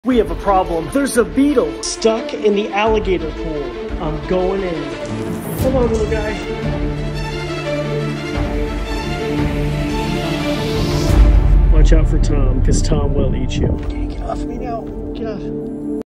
We have a problem. There's a beetle stuck in the alligator pool. I'm going in. Come on, little guy. Watch out for Tom, because Tom will eat you. Okay, get off me now. Get off.